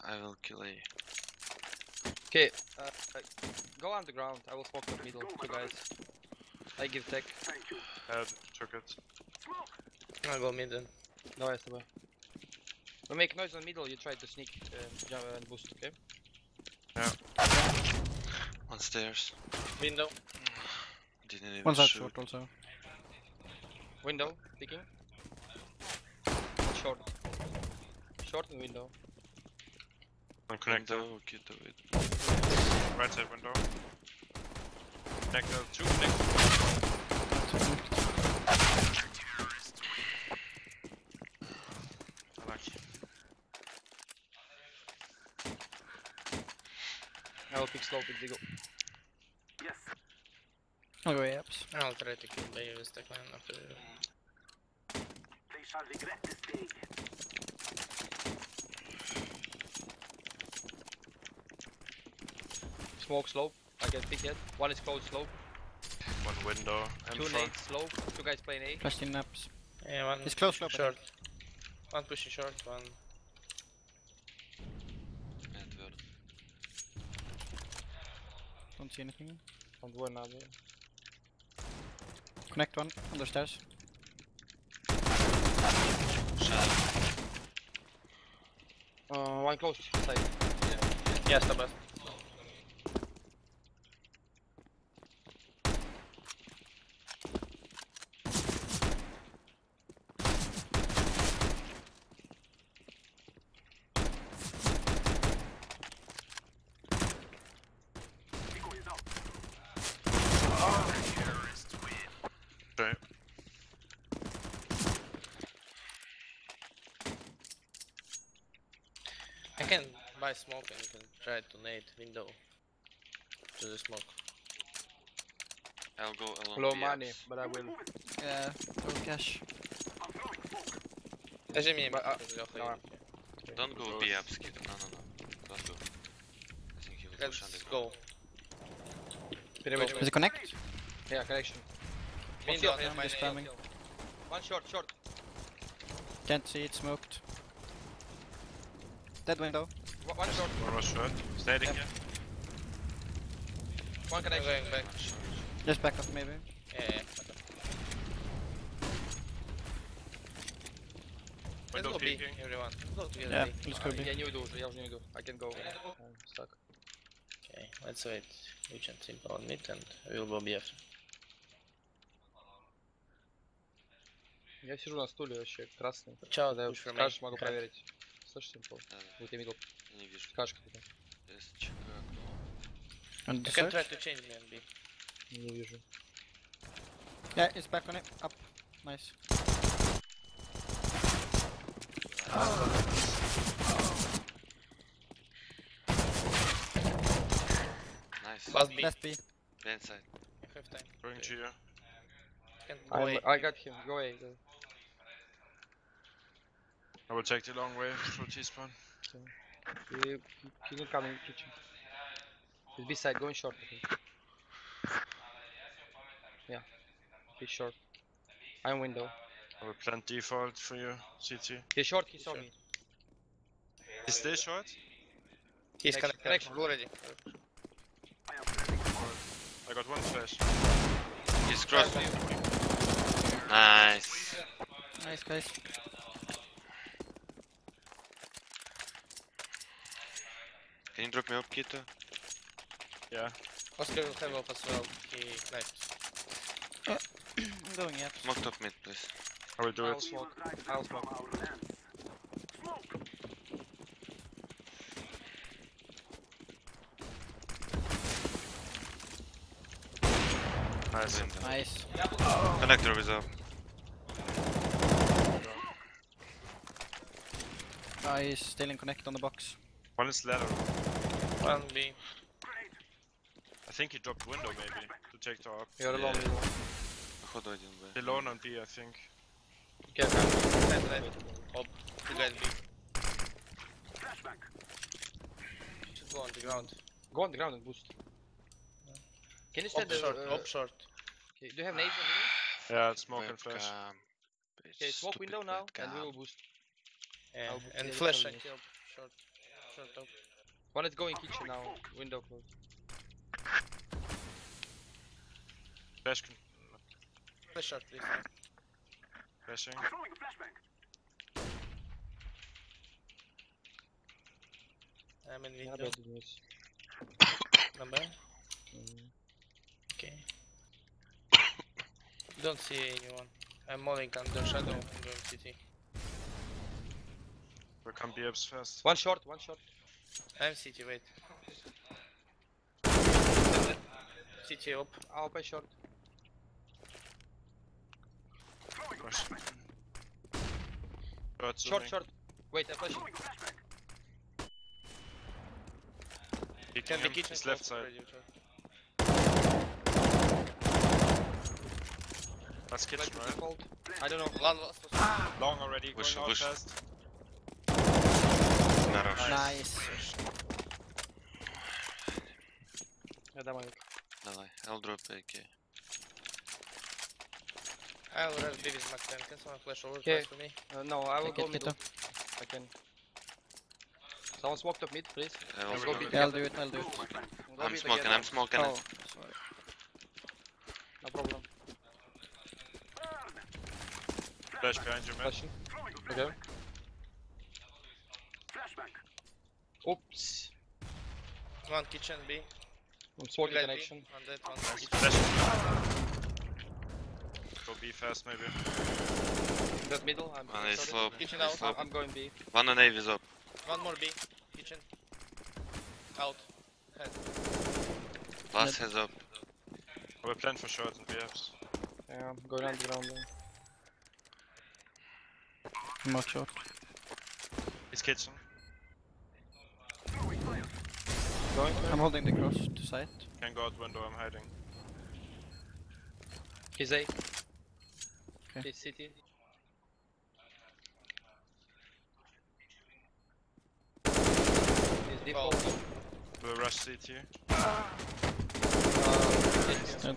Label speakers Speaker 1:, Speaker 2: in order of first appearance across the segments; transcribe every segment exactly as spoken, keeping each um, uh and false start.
Speaker 1: I will kill A.
Speaker 2: Okay, uh, go underground. I will smoke the middle, two guys. I give tech.
Speaker 3: Uh, took it.
Speaker 4: I'll go mid then.
Speaker 2: Давай с тобой. We make noise on the middle, you try to sneak uh, jump and boost, okay?
Speaker 1: On stairs.
Speaker 4: Window.
Speaker 1: Didn't even
Speaker 5: One's out
Speaker 1: shoot.
Speaker 5: short also.
Speaker 2: Window, picking. Short. Short and window.
Speaker 3: One connector.
Speaker 1: Window, get the it.
Speaker 3: Right side window. Connector. Two connectors. Unlucky.
Speaker 2: I will pick slow, pick Digo.
Speaker 5: I'll go A ups.
Speaker 4: I'll try to kill Bay with the clan after.
Speaker 6: They shall regret this day.
Speaker 2: Smoke slow, I can pick it. One is close slow.
Speaker 3: One window. And
Speaker 2: Two
Speaker 3: front.
Speaker 2: nades slow. Two guys playing A.
Speaker 5: Flashed in naps.
Speaker 4: Yeah, one.
Speaker 5: He's close, slope, I
Speaker 4: Short. One pushing short, one.
Speaker 1: And word.
Speaker 5: Don't see anything.
Speaker 2: On двое надо.
Speaker 5: Connect one, under stairs.
Speaker 1: Shadow.
Speaker 2: Uh, one close side.
Speaker 4: Yeah, stop us.
Speaker 3: Okay.
Speaker 4: I can buy smoke and you can try to nade window to the smoke.
Speaker 1: I'll go along
Speaker 2: Low
Speaker 1: the
Speaker 2: money,
Speaker 1: ups.
Speaker 2: but I will.
Speaker 5: Yeah, no cash.
Speaker 4: Даже мне
Speaker 2: But, uh,
Speaker 4: Лёха.
Speaker 1: Don't go B ups, kid. No, no, no. Don't go. I think he will push
Speaker 4: Let's
Speaker 1: underground.
Speaker 4: go.
Speaker 2: Переводим.
Speaker 5: Does it connect?
Speaker 2: Yeah, connection. One
Speaker 4: Window,
Speaker 2: short,
Speaker 4: yeah,
Speaker 2: yeah,
Speaker 4: my
Speaker 5: just
Speaker 4: nade.
Speaker 5: spamming.
Speaker 2: One short, short.
Speaker 5: Can't see it, smoked. Dead window.
Speaker 2: One one short.
Speaker 3: One was short. Staying
Speaker 2: Yep.
Speaker 3: here.
Speaker 2: One
Speaker 4: I'm
Speaker 2: connection.
Speaker 4: going back.
Speaker 5: Just back up maybe.
Speaker 4: Yeah, yeah. Let's
Speaker 3: Window
Speaker 4: go B,
Speaker 3: peeking.
Speaker 4: everyone. Go together
Speaker 5: Yeah,
Speaker 4: B.
Speaker 5: let's go B.
Speaker 2: Я не уйду уже, я уже не уйду. I can go. I'm stuck.
Speaker 4: Okay, let's wait. We can simple on mid and we'll go B after.
Speaker 2: Я сижу на стуле вообще красный.
Speaker 4: Чао,
Speaker 2: Когда
Speaker 4: push for
Speaker 2: скажешь,
Speaker 4: me.
Speaker 2: могу
Speaker 4: Crack.
Speaker 2: проверить. Слышь, Simple?
Speaker 1: Да, да.
Speaker 2: Вот я видел.
Speaker 1: Не вижу.
Speaker 2: Скажешь когда.
Speaker 1: Есть чекаю окно.
Speaker 5: And
Speaker 4: You
Speaker 5: the
Speaker 4: can try
Speaker 5: search.
Speaker 4: to change me on B.
Speaker 2: Не вижу.
Speaker 5: Yeah, it's back on it. Up. Nice.
Speaker 1: Nice.
Speaker 4: Last B.
Speaker 5: Last B.
Speaker 1: Behind side.
Speaker 4: You have time.
Speaker 3: Going to you.
Speaker 4: Can go
Speaker 2: I'm,
Speaker 4: A.
Speaker 2: I got him. Go away. Go.
Speaker 3: I will take the long way through T-spawn.
Speaker 2: He, he, he can come in kitchen. He's B side, going short, I think. Yeah. He's short. I'm window.
Speaker 3: I will plant default for you, C T.
Speaker 2: He's short, he saw
Speaker 4: Sure.
Speaker 2: me.
Speaker 3: Is this short?
Speaker 4: He's
Speaker 2: Connection,
Speaker 4: connected.
Speaker 2: connection.
Speaker 4: Already.
Speaker 3: I got one flash.
Speaker 1: He's crossed. Nice.
Speaker 5: Nice guys.
Speaker 1: Can you drop me up, Kito?
Speaker 3: Yeah.
Speaker 4: Oscar will have up as well. He knifed.
Speaker 5: I'm going yet.
Speaker 1: Smoke top mid, please.
Speaker 3: I will do
Speaker 2: I'll
Speaker 3: it.
Speaker 2: smoke. I'll smoke.
Speaker 3: Nice.
Speaker 1: Window.
Speaker 5: Nice.
Speaker 1: Connector is up.
Speaker 5: Uh, he's still in connect on the box.
Speaker 3: One is ladder.
Speaker 4: One B.
Speaker 3: I think he dropped window maybe to take the up.
Speaker 2: You're alone.
Speaker 1: Yeah. Походу один Б.
Speaker 3: Alone on B, I think.
Speaker 2: Okay,
Speaker 4: Right, right. Up. You guys B. Should go on the ground.
Speaker 2: go on the ground and boost. Can you stand
Speaker 4: Up
Speaker 2: the...
Speaker 4: short,
Speaker 2: Uh,
Speaker 4: up short.
Speaker 2: okay, do you have nades on
Speaker 3: Yeah, it's smoke and flash.
Speaker 1: Webcam.
Speaker 2: the Okay, smoke
Speaker 1: Stupid
Speaker 2: window now, and we
Speaker 1: webcam.
Speaker 2: will boost.
Speaker 4: Yeah.
Speaker 2: I'll
Speaker 4: And
Speaker 2: play
Speaker 4: flash
Speaker 2: the
Speaker 4: and kill short. short top.
Speaker 2: One is going kitchen now. Window closed.
Speaker 3: Flash con
Speaker 4: Flash short, please.
Speaker 3: flashing.
Speaker 4: I'm in
Speaker 2: Yeah,
Speaker 4: window.
Speaker 2: bad news.
Speaker 4: Number.
Speaker 2: Mm.
Speaker 4: Okay. Don't see anyone. I'm mulling under shadow. I'm going C T.
Speaker 3: We'll come B ups first.
Speaker 2: One short, one short.
Speaker 4: I'm C T, wait. C T up.
Speaker 2: I'll play short.
Speaker 3: Push. Short,
Speaker 2: Short,
Speaker 3: zooming.
Speaker 2: short. Wait, I'm flashing.
Speaker 3: Peeking
Speaker 4: Can be
Speaker 3: him.
Speaker 4: kitchen
Speaker 3: His left
Speaker 4: close
Speaker 3: side.
Speaker 4: already, short.
Speaker 3: That's
Speaker 2: Like
Speaker 3: kitchen, right?
Speaker 2: default. I don't know.
Speaker 4: One last was
Speaker 3: Long already,
Speaker 1: Push,
Speaker 3: going out
Speaker 1: push.
Speaker 3: fast.
Speaker 1: Хорош.
Speaker 5: Nice.
Speaker 2: Yeah, that one.
Speaker 1: Давай, I'll drop A K.
Speaker 4: I'll rest B with Mac ten. Can someone flash over
Speaker 2: Okay.
Speaker 4: fast for me?
Speaker 2: Uh, no, I will
Speaker 5: Take
Speaker 2: go
Speaker 5: it,
Speaker 2: middle.
Speaker 5: Kito.
Speaker 2: I can. Someone smoke top mid, please.
Speaker 1: I will
Speaker 2: Let's
Speaker 1: go
Speaker 2: go
Speaker 1: mid.
Speaker 2: B
Speaker 5: Yeah, I'll
Speaker 2: together.
Speaker 5: do it, I'll do it.
Speaker 2: We'll go
Speaker 1: I'm
Speaker 2: B
Speaker 1: smoking,
Speaker 2: together.
Speaker 1: I'm smoking
Speaker 5: Oh,
Speaker 1: it.
Speaker 5: sorry.
Speaker 2: No problem.
Speaker 3: Flash behind you, man.
Speaker 2: Flashing. Okay. Oops.
Speaker 4: One kitchen B.
Speaker 2: I'm smoking
Speaker 4: Guys B.
Speaker 2: connection.
Speaker 4: One dead, one
Speaker 3: Nice.
Speaker 4: kitchen.
Speaker 3: Flash. Go B fast, maybe.
Speaker 2: That middle, I'm
Speaker 1: One is
Speaker 2: sorry.
Speaker 1: slow.
Speaker 4: Kitchen
Speaker 1: He's
Speaker 4: out.
Speaker 1: slow.
Speaker 2: I'm going B.
Speaker 1: One on A is up.
Speaker 4: One more B. Kitchen. Out. Head.
Speaker 1: Last has up.
Speaker 3: I will plan for short and B ups.
Speaker 2: Yeah, I'm going underground then.
Speaker 5: More short.
Speaker 3: He's kitchen.
Speaker 2: Going
Speaker 5: I'm holding the cross to sight.
Speaker 3: Can go out window, I'm hiding.
Speaker 2: He's A.
Speaker 5: Okay.
Speaker 2: He's city. He's default.
Speaker 3: We'll rush C T.
Speaker 2: Uh,
Speaker 5: Good.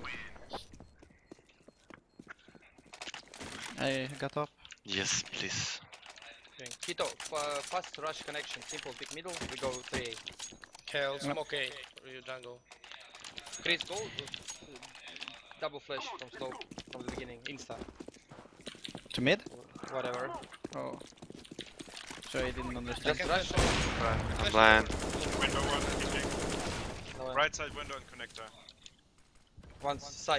Speaker 5: I got up.
Speaker 1: Yes, please.
Speaker 2: okay. Kito, uh, fast rush connection. Simple pick middle. We go three A.
Speaker 4: Hell, smoke A. For you jungle.
Speaker 2: Chris, go. uh, Double flash from slow from the beginning. Insta.
Speaker 5: To mid?
Speaker 2: Or whatever.
Speaker 5: Oh. Sorry, I didn't understand.
Speaker 2: Just rush.
Speaker 1: I'm blind.
Speaker 3: Window one, peeking.
Speaker 2: No, uh,
Speaker 3: Right side window and connector.
Speaker 2: One side.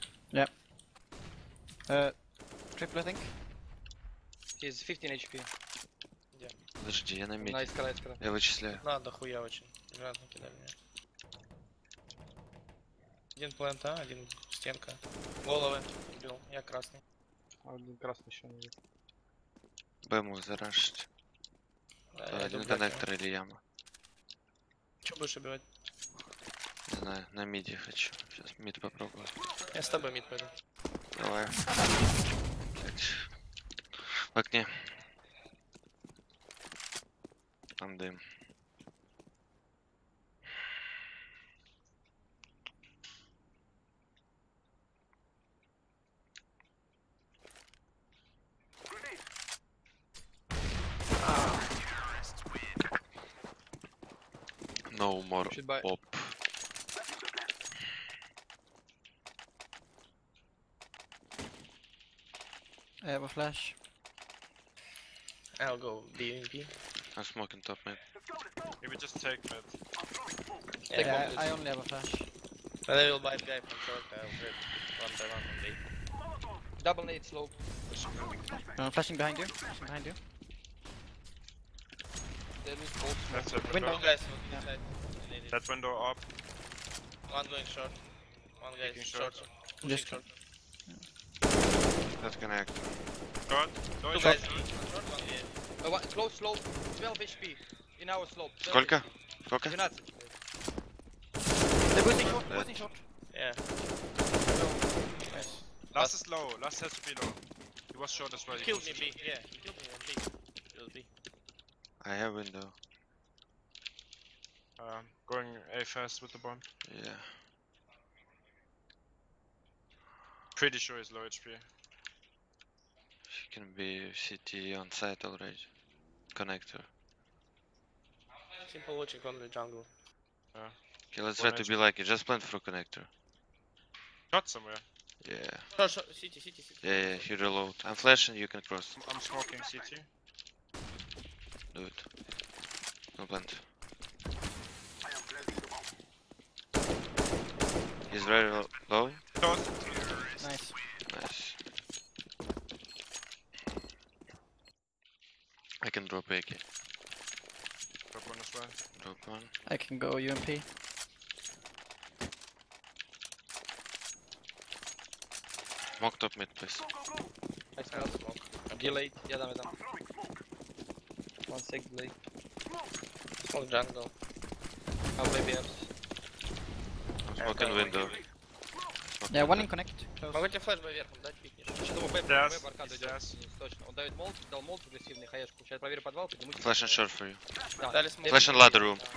Speaker 5: Uh, triple, I think.
Speaker 2: He's fifteen H P.
Speaker 1: Подожди, я на мид.
Speaker 2: На искра, искра.
Speaker 1: Я вычисляю.
Speaker 4: Надо хуя очень. Гранатно кидай мне. Один плент, а? Один стенка. Головы. Убил. Я красный.
Speaker 2: А один красный еще не видит.
Speaker 1: Б мог зарашить.
Speaker 4: Да,
Speaker 1: То
Speaker 4: я
Speaker 1: один
Speaker 4: иду блэком.
Speaker 1: коннектор или яма.
Speaker 4: Чё будешь убивать?
Speaker 1: Не знаю, на миде хочу. Сейчас мид попробую.
Speaker 4: Я с тобой мид пойду.
Speaker 1: Давай. Блядь. В окне. Там дым. No more
Speaker 2: Should buy.
Speaker 1: op.
Speaker 5: I have a flash.
Speaker 4: I'll go B and B.
Speaker 1: I'm smoking top mid.
Speaker 3: Maybe just take mid.
Speaker 2: Take
Speaker 5: Yeah,
Speaker 2: one,
Speaker 5: I
Speaker 2: please.
Speaker 5: only have a flash.
Speaker 4: But I will buy the guy from short. I'll grab one by one on B.
Speaker 2: Double nade slow.
Speaker 5: Uh, flashing behind you. Flashing behind you.
Speaker 2: There is both.
Speaker 3: Left side
Speaker 5: Window.
Speaker 3: window.
Speaker 4: Two guys on
Speaker 5: Yeah.
Speaker 4: the side. I need it.
Speaker 3: That window up.
Speaker 4: One going short. One guy
Speaker 3: Taking
Speaker 4: is
Speaker 3: short.
Speaker 4: short. Pushing
Speaker 5: Just-
Speaker 4: short.
Speaker 1: Let's connect.
Speaker 3: Short. Go
Speaker 4: Two
Speaker 3: in
Speaker 4: guys
Speaker 3: short.
Speaker 4: B. Short one B.
Speaker 2: Uh, one, close slope. twelve H P. In our slope. twelve
Speaker 1: Сколько?
Speaker 2: H P.
Speaker 1: Сколько?
Speaker 2: двенадцать.
Speaker 5: They're boosting short,
Speaker 1: Dead.
Speaker 5: boosting short.
Speaker 4: Yeah.
Speaker 5: Nice.
Speaker 3: Last is low. Last has to be low. He was short as well.
Speaker 4: He
Speaker 3: he
Speaker 4: killed me
Speaker 3: was-
Speaker 4: B. Yeah, he killed me on B. It was B.
Speaker 1: I have window.
Speaker 3: Um, going A fast with the bomb.
Speaker 1: Yeah.
Speaker 3: Pretty sure he's low H P.
Speaker 1: She can be C T on site already. Connector.
Speaker 4: C simple watching on the jungle.
Speaker 1: Okay, let's
Speaker 3: One
Speaker 1: try to
Speaker 3: H
Speaker 1: be like it. Just plant through connector.
Speaker 3: Shot somewhere.
Speaker 1: Yeah.
Speaker 4: Short, short, city, city, city.
Speaker 1: Yeah, yeah, you reload. I'm flashing, you can cross.
Speaker 3: I'm, I'm smoking C T.
Speaker 1: Do it. No plant. He's very lo- low.
Speaker 3: Shot.
Speaker 5: Nice.
Speaker 1: Nice. I can drop A K.
Speaker 3: Drop one as well.
Speaker 1: Drop one.
Speaker 5: I can go U M P.
Speaker 1: Mock top mid, please.
Speaker 2: I smell smoke. Delayed. Yeah, dam, dam. One sec delay.
Speaker 4: Smoke jungle.
Speaker 2: I'll play B Fs.
Speaker 1: I'm smoking window. Smoke
Speaker 5: Yeah, one
Speaker 1: window.
Speaker 5: in connect. Close.
Speaker 4: Могу тебе флеш поверху дать, пикнешь.
Speaker 2: Сейчас думаю, Б,
Speaker 3: Yes,
Speaker 2: Б, баркаду
Speaker 3: yes,
Speaker 2: идет.
Speaker 3: yes.
Speaker 2: Точно. Он дает молот, дал молот агрессивный, хаешку. Сейчас проверю подвал, подниму.
Speaker 1: Flash and short for you.
Speaker 2: Да.
Speaker 4: Дали смог.
Speaker 1: Flash and ladder room.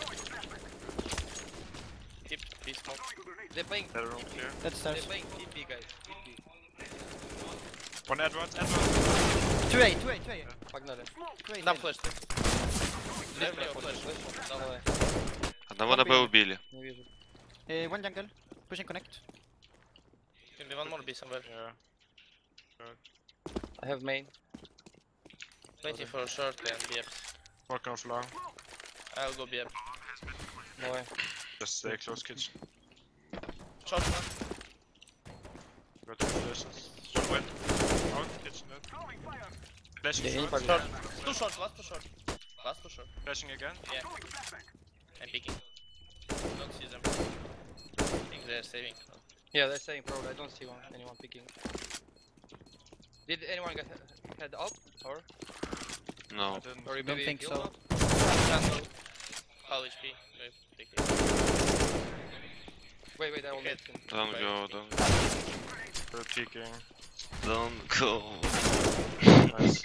Speaker 4: Тип, пи смог.
Speaker 2: They're playing,
Speaker 3: Dead room clear.
Speaker 5: That's
Speaker 2: they're
Speaker 5: stairs.
Speaker 2: playing T P, guys. T P.
Speaker 3: One Edward, Edward.
Speaker 5: two A, two A, two A.
Speaker 2: Погнали.
Speaker 5: two A.
Speaker 4: Дам флеш. ты.
Speaker 2: Лев,
Speaker 4: Лев,
Speaker 2: флеш,
Speaker 4: флеш.
Speaker 2: флеш. Давай.
Speaker 1: Одного на Б убили.
Speaker 2: Не вижу.
Speaker 5: Uh, one jungle. Pushing connect.
Speaker 4: Can be one more be somewhere.
Speaker 3: Yeah.
Speaker 2: I have main.
Speaker 4: Plenty for short and B F.
Speaker 3: Working off long.
Speaker 4: I'll go B F.
Speaker 2: Давай.
Speaker 3: Just stay close kitchen.
Speaker 4: Short one.
Speaker 3: Got two flashes. One went. Out kitchen dead. Flashing
Speaker 2: Yeah,
Speaker 3: short.
Speaker 2: impact.
Speaker 4: Short. Two short, last two short. Last two short.
Speaker 3: Flashing again.
Speaker 4: Yeah. I'm picking. Don't see them. I think they're saving.
Speaker 2: Yeah, they're saying probably. I don't see one, anyone picking. Did anyone get he- head up? Or?
Speaker 3: I
Speaker 1: No.
Speaker 3: didn't.
Speaker 2: Or
Speaker 5: Don't
Speaker 2: maybe
Speaker 5: think
Speaker 2: kill
Speaker 5: so.
Speaker 2: up?
Speaker 4: Jungle. Half H P. Wait, take it.
Speaker 2: Wait, wait, I will
Speaker 4: Okay.
Speaker 2: let him.
Speaker 1: Don't
Speaker 2: Wait.
Speaker 1: go, don't
Speaker 3: We're peeking.
Speaker 1: Don't go.
Speaker 3: Nice.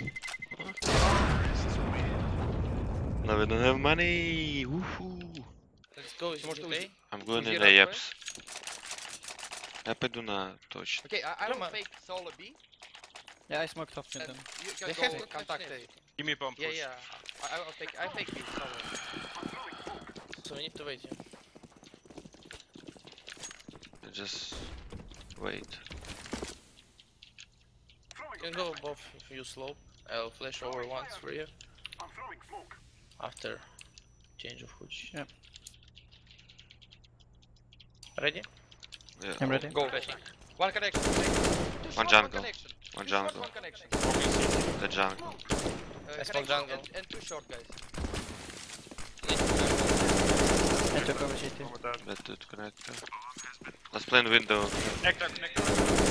Speaker 1: No, we don't have money. Woohoo.
Speaker 4: Let's go. Is
Speaker 2: Может,
Speaker 4: it
Speaker 2: уйти?
Speaker 4: okay?
Speaker 1: I'm going
Speaker 2: Уйди
Speaker 1: in
Speaker 2: раз,
Speaker 1: Apps. Я пойду на точно.
Speaker 2: Okay, I, I will
Speaker 4: Roman.
Speaker 2: fake solo B.
Speaker 5: Yeah, I smoked top mid
Speaker 2: And
Speaker 5: then.
Speaker 2: you can
Speaker 4: They
Speaker 2: go
Speaker 4: have to
Speaker 2: contact
Speaker 4: touch
Speaker 2: A.
Speaker 3: Give me bomb push.
Speaker 2: Yeah, yeah. I, I will fake. I fake B solo.
Speaker 4: So we need to wait here.
Speaker 1: Just wait.
Speaker 4: You can go above if you slope. I'll flash over once for you. After change of hooch.
Speaker 5: Yeah.
Speaker 4: Ready?
Speaker 1: Yeah.
Speaker 5: I'm ready.
Speaker 2: Go.
Speaker 4: Flashing.
Speaker 2: One connection. Two
Speaker 1: One
Speaker 2: short,
Speaker 1: jungle.
Speaker 2: connection.
Speaker 1: One
Speaker 2: Two short,
Speaker 1: jungle.
Speaker 2: one connection.
Speaker 1: The jungle.
Speaker 2: Uh,
Speaker 4: I smoke
Speaker 2: connection
Speaker 4: jungle.
Speaker 2: And, and two short guys.
Speaker 5: I took over C T.
Speaker 3: Bomb with that.
Speaker 1: That dude connector. Let's play in window.
Speaker 3: Connector, connector.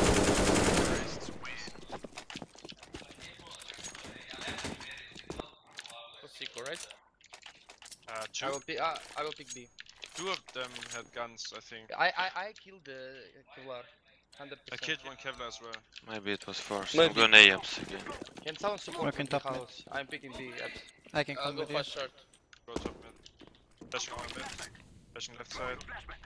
Speaker 4: What's sequel, right?
Speaker 3: Uh, two.
Speaker 2: I will pick. Uh, I will pick B.
Speaker 3: Two of them had guns, I think.
Speaker 2: I I I killed the Kevlar. Hundred
Speaker 3: I
Speaker 2: percent.
Speaker 3: killed one Kevlar as well.
Speaker 1: Maybe it was forced.
Speaker 2: Maybe.
Speaker 1: I'm going A apps again.
Speaker 2: Can someone support
Speaker 5: Working
Speaker 2: in the
Speaker 5: top mid.
Speaker 2: house? I'm picking B. Abs.
Speaker 5: I can
Speaker 4: I'll
Speaker 5: come
Speaker 4: go
Speaker 5: with you.
Speaker 4: fast short.
Speaker 3: Go top mid. Flashing one mid. Flashing left side.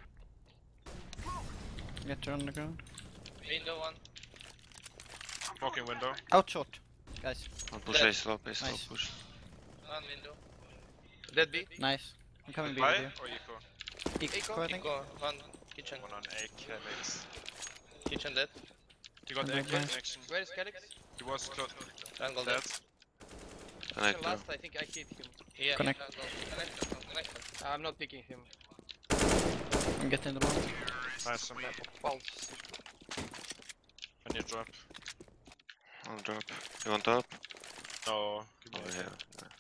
Speaker 5: Get her on the ground.
Speaker 4: Window one.
Speaker 3: Smoking window.
Speaker 5: Out short. Guys.
Speaker 1: I'll push
Speaker 4: Dead.
Speaker 1: A slow pace, slow
Speaker 5: Nice.
Speaker 1: push.
Speaker 4: One window.
Speaker 2: Dead B.
Speaker 5: Nice. I'm coming B with
Speaker 3: High
Speaker 5: you.
Speaker 3: or eco?
Speaker 5: Eco, I think.
Speaker 4: Eco. One kitchen.
Speaker 3: One on A Calyx.
Speaker 4: Kitchen dead.
Speaker 3: You got
Speaker 5: Okay,
Speaker 3: A
Speaker 5: nice.
Speaker 3: connection.
Speaker 2: Where is Calyx?
Speaker 3: He was close.
Speaker 4: Jungle
Speaker 3: Dead.
Speaker 4: dead.
Speaker 1: Connector.
Speaker 2: Last, I think I hit him.
Speaker 4: Yeah.
Speaker 5: Connect.
Speaker 4: Jungle. Connector. Connector.
Speaker 2: I'm not picking him.
Speaker 5: I'm getting the ball.
Speaker 3: Nice. I'm
Speaker 2: Pulse.
Speaker 3: I need drop.
Speaker 1: I'll drop. You want top?
Speaker 3: No. Give me
Speaker 1: Over
Speaker 3: a-
Speaker 1: here.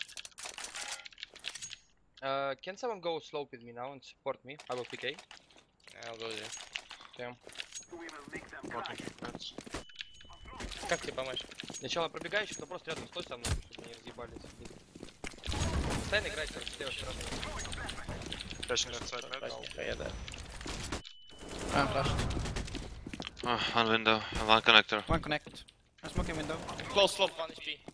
Speaker 2: Uh, can someone go slope with me now and support me? I will pick A.
Speaker 4: I'll go there.
Speaker 3: Smoking kickbacks.
Speaker 4: Как тебе помочь?
Speaker 2: Сначала пробегающий, кто просто рядом стой со мной, чтобы не разъебались. Постоянно играйте с левой стороны.
Speaker 3: Flashing left side mid.
Speaker 4: Блядь, нихуя, да.
Speaker 5: I'm flashed.
Speaker 1: Oh, one window and one connector.
Speaker 5: One connect. I'm smoking window.
Speaker 4: Close slope, one H P.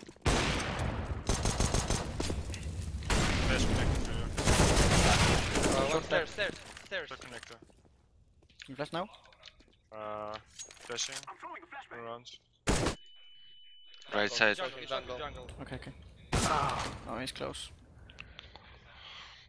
Speaker 3: Flash connector for you.
Speaker 2: Uh, one stairs, stairs, stairs.
Speaker 3: Third connector.
Speaker 5: You flash now?
Speaker 3: Uh, flashing. Around.
Speaker 1: Right side.
Speaker 2: Jungle, jungle, jungle.
Speaker 5: Okay, okay. Oh, he's close.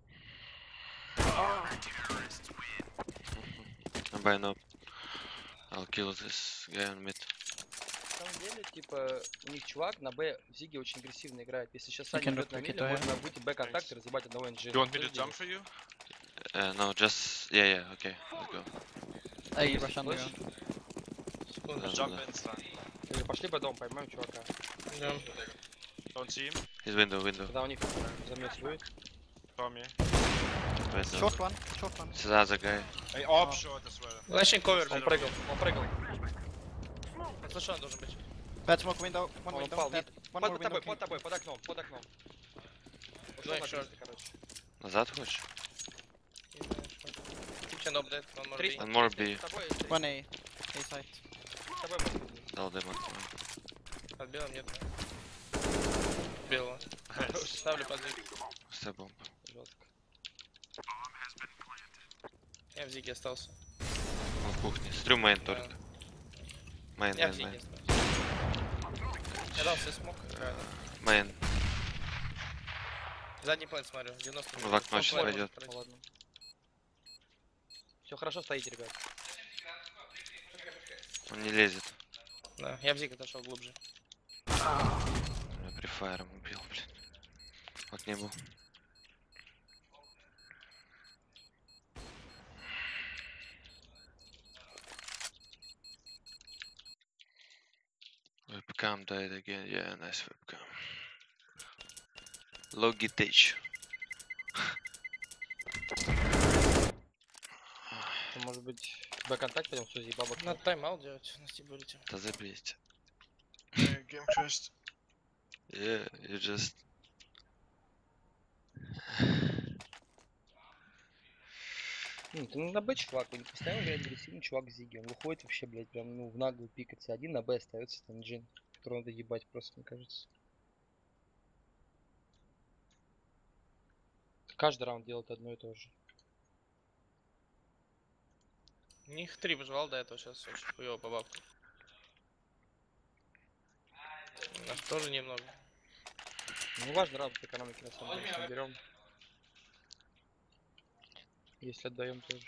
Speaker 1: I'm buying up. I'll kill this guy on mid.
Speaker 2: На самом деле, типа, у них чувак на Б в Зиге очень агрессивно играет. Если сейчас Саня
Speaker 5: can
Speaker 2: идет
Speaker 5: do
Speaker 2: на
Speaker 5: quick
Speaker 2: мид,
Speaker 5: it,
Speaker 2: можно выйти Б-контакт и разъебать одного эн джи.
Speaker 3: You want me to jump for you?
Speaker 1: Uh, no, just yeah, yeah. Okay, let's go.
Speaker 5: Hey,
Speaker 2: Есть
Speaker 5: rush
Speaker 2: флеш?
Speaker 5: underground.
Speaker 4: Секунду.
Speaker 1: Да,
Speaker 3: Jump
Speaker 1: да.
Speaker 3: insta.
Speaker 2: Или пошли по дому, поймаем чувака.
Speaker 4: Да.
Speaker 3: Don't see him.
Speaker 1: He's window, window.
Speaker 2: Когда у них замес будет.
Speaker 3: For me.
Speaker 1: Window.
Speaker 5: Short one, short one.
Speaker 1: It's the other guy.
Speaker 3: Hey, off short as well.
Speaker 4: Flashing cover.
Speaker 2: Он прыгал, он прыгал.
Speaker 4: Флешон должен быть.
Speaker 5: Bad smoke window, one
Speaker 2: Он
Speaker 5: window,
Speaker 2: упал.
Speaker 5: dead. One
Speaker 2: Под
Speaker 5: more
Speaker 2: тобой,
Speaker 5: window.
Speaker 2: под тобой, под окном, под окном. Ушел
Speaker 4: Going
Speaker 2: на
Speaker 4: short.
Speaker 2: триста, короче.
Speaker 1: Назад хочешь?
Speaker 4: Kitchen up dead. One more
Speaker 2: Триста,
Speaker 4: B.
Speaker 1: One more
Speaker 2: триста,
Speaker 1: B.
Speaker 2: С тобой, триста.
Speaker 5: One A. A side.
Speaker 2: С тобой может быть.
Speaker 1: Дал демон.
Speaker 4: Отбил, нет. Убил. Ставлю под зиг.
Speaker 1: Все бомба.
Speaker 2: Жестко.
Speaker 4: Я в зиге остался.
Speaker 1: Он в кухне. Стрю мейн
Speaker 4: Да.
Speaker 1: только. Мейн,
Speaker 4: Я в
Speaker 1: мейн,
Speaker 4: зиге
Speaker 1: мейн.
Speaker 4: остался. Я дал себе смог.
Speaker 1: Мейн.
Speaker 4: Задний план смотрю. девяносто.
Speaker 1: В окно сейчас
Speaker 2: Ладно,
Speaker 1: пойдет.
Speaker 2: ладно. Все хорошо стоите, ребят.
Speaker 1: Он не лезет.
Speaker 4: Да, я в зиг отошел глубже.
Speaker 1: Меня префайром убил, блин. В окне был. Webcam died again. Yeah, nice webcam. Logitech.
Speaker 2: Может быть, Б-контакт пойдем, Сузи, бабок.
Speaker 4: Надо тайм-аут делать. На стип будете.
Speaker 1: Да забейте.
Speaker 3: Game crashed.
Speaker 1: Yeah, you just...
Speaker 2: Ну, ты на Б чувак, он постоянно играет агрессивный чувак Зиги. Он выходит вообще, блядь, прям, ну, в наглую пикаться один, на Б остается там Джин, которого надо ебать просто, мне кажется. Каждый раунд делает одно и то же.
Speaker 4: У них три выживал до этого, сейчас очень хуёво по бабку. У нас тоже немного.
Speaker 2: Ну, важно раунд экономики, на самом деле, если берем. Если отдаем тоже.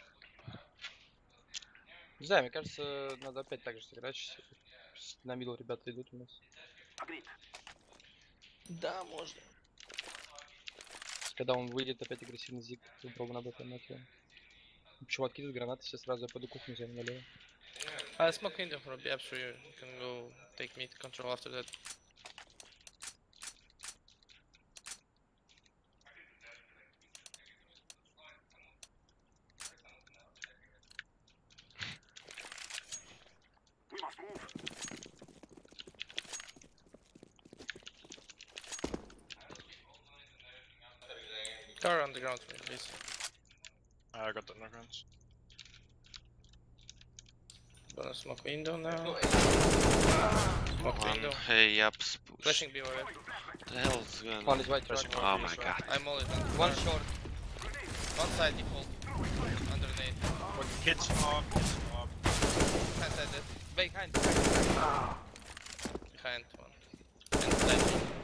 Speaker 2: Не знаю, мне кажется, надо опять так же сыграть. Щас на мидл ребята идут у нас.
Speaker 4: Да, можно.
Speaker 2: Когда он выйдет опять агрессивный зиг, попробуй надо поймать его. Чувак кидает гранаты, сейчас сразу я пойду кухню займу налево.
Speaker 4: I smoke window for a B, I'm sure you can go take mid control after that. Car on the ground for me, please.
Speaker 3: I got the knockouts.
Speaker 4: Gonna smoke window now. Smoke
Speaker 1: One,
Speaker 4: window.
Speaker 1: hey, ups, push.
Speaker 4: Flashing B over.
Speaker 1: What the hell is going
Speaker 2: One
Speaker 1: on?
Speaker 2: is white,
Speaker 3: Flashing
Speaker 2: right.
Speaker 1: Oh my god.
Speaker 4: I'm all in.
Speaker 2: One short.
Speaker 4: One side default. Underneath.
Speaker 3: What kids off, kids off.
Speaker 4: Behind side dead.
Speaker 2: Behind.
Speaker 4: Behind one. And side.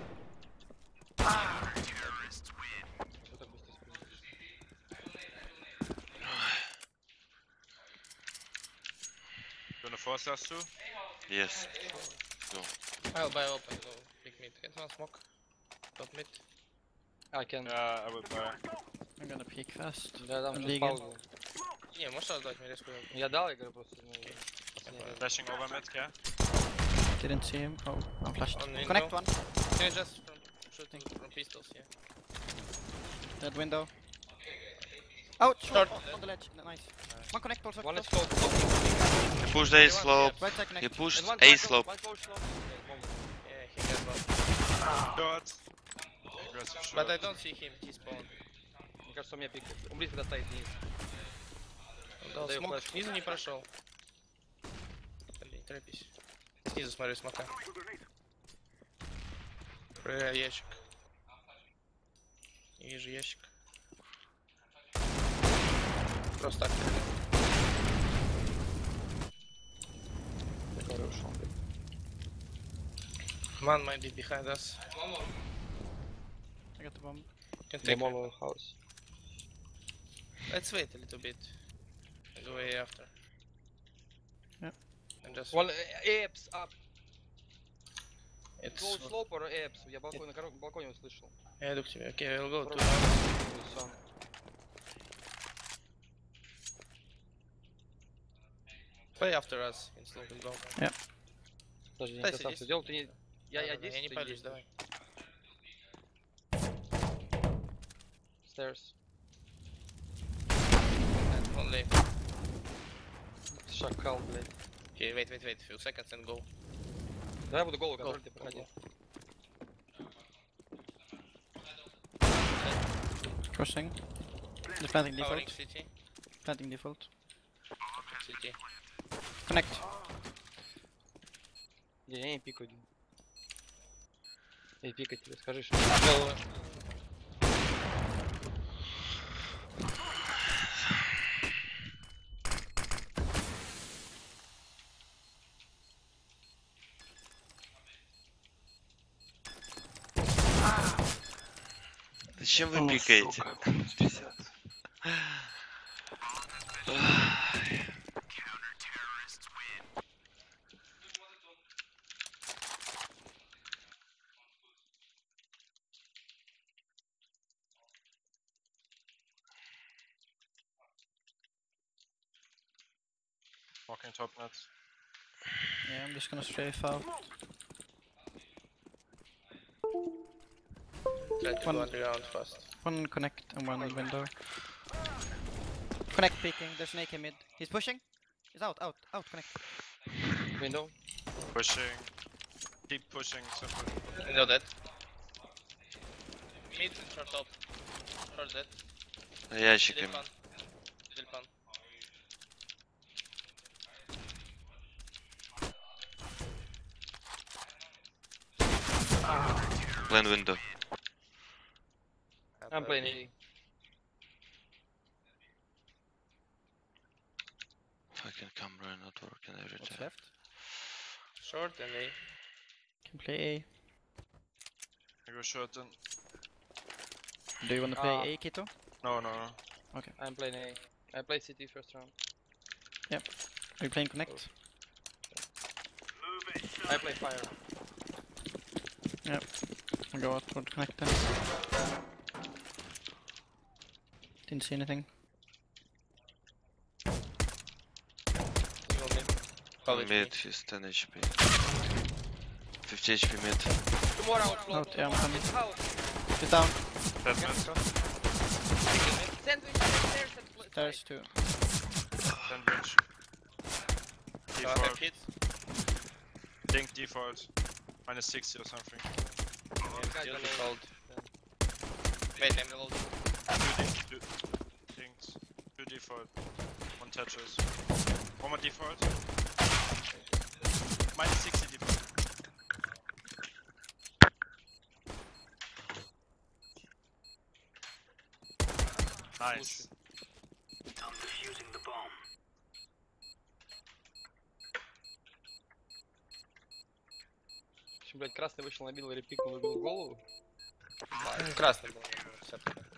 Speaker 2: Что так быстро спрыгнул?
Speaker 3: You wanna force us to?
Speaker 1: Yes. Go.
Speaker 4: I'll buy open, go pick mid. Get one smoke. Top mid.
Speaker 2: I can.
Speaker 3: Yeah, I will buy.
Speaker 5: I'm gonna peek fast.
Speaker 2: Я дам сейчас
Speaker 5: Лиги.
Speaker 2: паузу.
Speaker 4: Не, можешь отдать мне резко?
Speaker 2: Я дал, я говорю просто. Ну,
Speaker 4: Окей.
Speaker 2: последний раз.
Speaker 3: Flashing over mid, yeah?
Speaker 5: Didn't see him. Oh, I'm flashed.
Speaker 4: On window.
Speaker 5: Connect one.
Speaker 4: Can you just from shooting from pistols, yeah.
Speaker 5: Dead window. Out, short,
Speaker 4: Short.
Speaker 5: on, on the ledge. Nice. One connect also.
Speaker 2: One is
Speaker 5: close.
Speaker 2: slow.
Speaker 1: He pushed A slope.
Speaker 5: Right side
Speaker 1: He
Speaker 5: connect.
Speaker 1: pushed
Speaker 2: And one
Speaker 1: A
Speaker 2: one
Speaker 1: slope.
Speaker 2: One close slope.
Speaker 4: Yeah, he got one.
Speaker 3: Short. Aggressive short.
Speaker 4: But I don't see him, he spawned.
Speaker 2: Мне кажется, у меня пик. Он близко стоит вниз.
Speaker 4: Он дал
Speaker 2: Даю
Speaker 4: смог,
Speaker 2: флешку.
Speaker 4: снизу не прошел. Блин, торопись. Снизу смотрю смока. Проверяю ящик. Не вижу ящик. Просто так.
Speaker 2: Хорош.
Speaker 4: Man might be behind us.
Speaker 5: I got the bomb.
Speaker 4: Can take
Speaker 2: Demolo house.
Speaker 4: Let's wait a little bit. And go A after.
Speaker 5: Yeah.
Speaker 4: And just
Speaker 2: One uh, apes up.
Speaker 4: it's
Speaker 2: Go slope or apes. Я балкон на коро- балконе услышал.
Speaker 4: yeah, look to me. Okay, I'll go to
Speaker 2: Просто сам.
Speaker 4: play after us in slow and go.
Speaker 2: Подожди, я
Speaker 4: Да,
Speaker 2: красавца
Speaker 4: сидись.
Speaker 2: делал, ты не... Я,
Speaker 4: Да,
Speaker 2: я
Speaker 4: да, да, я не
Speaker 2: действую, ты
Speaker 4: палюсь,
Speaker 2: действуешь.
Speaker 4: давай.
Speaker 2: Stairs.
Speaker 4: And only.
Speaker 2: Шакал, блядь.
Speaker 4: Okay, wait, wait, wait. Few seconds and go.
Speaker 2: Давай я буду голову
Speaker 4: Go,
Speaker 2: контроль, ты
Speaker 4: go,
Speaker 2: проходи.
Speaker 4: go.
Speaker 5: Crossing. They're planting
Speaker 4: Powering
Speaker 5: default.
Speaker 4: city.
Speaker 5: Planting default.
Speaker 4: City.
Speaker 5: Connect.
Speaker 2: Не, я не пикаю. Эй, пикать тебе, скажи, что...
Speaker 4: Go.
Speaker 1: Зачем вы пикаете?
Speaker 3: Walking top net.
Speaker 5: Yeah, I'm just gonna strafe out.
Speaker 4: Try to
Speaker 5: One-
Speaker 4: go underground fast.
Speaker 5: One connect and one window. Connect peeking. There's an A K mid. He's pushing. He's out, out, out. Connect.
Speaker 2: Window.
Speaker 3: Pushing. Keep pushing. Simple.
Speaker 4: No dead. Mid and short top. Short dead.
Speaker 1: Ящиками.
Speaker 4: Middle pan. Middle pan.
Speaker 1: Plan window.
Speaker 2: I'm playing A.
Speaker 1: Fucking camera not working every
Speaker 5: What's
Speaker 1: time.
Speaker 5: left?
Speaker 4: Short and A.
Speaker 5: Can play
Speaker 3: I go short then.
Speaker 5: A. Do you wanna play
Speaker 2: Ah.
Speaker 5: A, Kito?
Speaker 3: No, no, no.
Speaker 2: I'm playing A. I play C T first round.
Speaker 5: Are you playing connect?
Speaker 2: I play fire.
Speaker 5: I'll go out toward connect then. Didn't see anything.
Speaker 4: You go mid. College
Speaker 1: Mid is ten H P. fifty H P mid.
Speaker 2: Two more out, floor.
Speaker 5: Out,
Speaker 2: two
Speaker 5: yeah, I'm
Speaker 2: more.
Speaker 5: coming.
Speaker 2: It's house.
Speaker 5: He's down.
Speaker 3: Dead mid.
Speaker 2: Sandwich, stairs and fl-
Speaker 5: There's
Speaker 2: side.
Speaker 5: two.
Speaker 3: Sandwich.
Speaker 4: So I have
Speaker 3: Default.
Speaker 4: hits.
Speaker 3: Think default. Minus sixty or something.
Speaker 2: Guys,
Speaker 4: Still
Speaker 2: below.
Speaker 4: default. Wait, I'm low.
Speaker 3: Two dink, two things. Two default. One touches. One more default. Minus sixty default. Nice.
Speaker 2: В общем, блядь, красный вышел на мидл или пикнул, убил голову.
Speaker 4: Красный был. Все.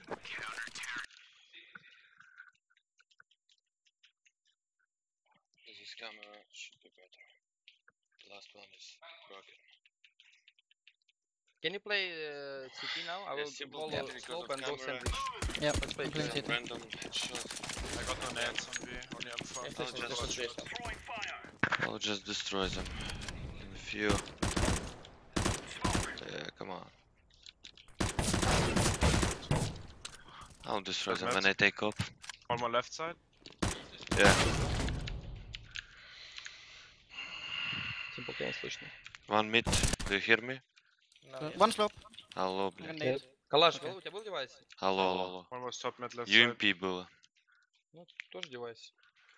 Speaker 1: This camera should be better. The last one is broken.
Speaker 2: Can you play uh, C T now? I will
Speaker 1: Yes, simple
Speaker 2: follow
Speaker 1: yeah, because
Speaker 2: slope
Speaker 1: of
Speaker 2: and go
Speaker 1: camera.
Speaker 2: sandwich.
Speaker 5: Yep,
Speaker 2: Let's play
Speaker 5: I'm playing
Speaker 2: clear.
Speaker 5: City.
Speaker 1: Random headshot.
Speaker 3: I got no nades on B, only M four.
Speaker 4: Yes,
Speaker 1: I'll
Speaker 4: yes, yes,
Speaker 1: just-
Speaker 4: yes, yes.
Speaker 1: I'll just destroy them. In a few. Yeah, come on. I'll destroy
Speaker 3: Good
Speaker 1: them when
Speaker 3: match.
Speaker 1: I take up.
Speaker 3: One more left side.
Speaker 1: Yeah.
Speaker 2: Simple тебя не слышно.
Speaker 1: One mid. Do you hear me?
Speaker 4: No,
Speaker 5: Uh,
Speaker 4: yes.
Speaker 5: one slope.
Speaker 1: Алло,
Speaker 5: I'm
Speaker 1: блядь.
Speaker 5: gonna nade.
Speaker 2: Калаш,
Speaker 5: Окей.
Speaker 2: у тебя был девайс?
Speaker 1: Алло, алло, алло.
Speaker 3: One more top mid left
Speaker 1: ю эм
Speaker 3: side.
Speaker 1: пи было.
Speaker 2: Ну, тоже девайс.